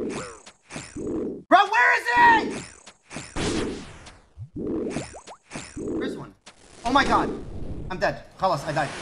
Bro, where is it? Where's one? Oh my god. I'm dead. Khalas, I died.